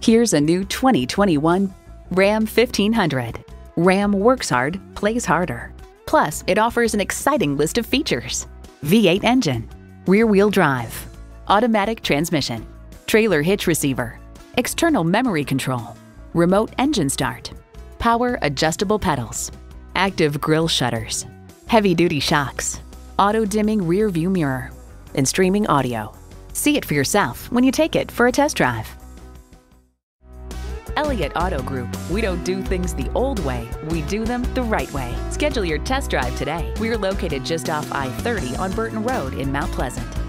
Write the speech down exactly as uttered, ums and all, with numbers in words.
Here's a new twenty twenty-one Ram fifteen hundred. Ram works hard, plays harder. Plus, it offers an exciting list of features: V eight engine, rear-wheel drive, automatic transmission, trailer hitch receiver, external memory control, remote engine start, power adjustable pedals, active grille shutters, heavy-duty shocks, auto-dimming rear-view mirror, and streaming audio. See it for yourself when you take it for a test drive. Elliott Auto Group. We don't do things the old way, we do them the right way. Schedule your test drive today. We're located just off I thirty on Burton Road in Mount Pleasant.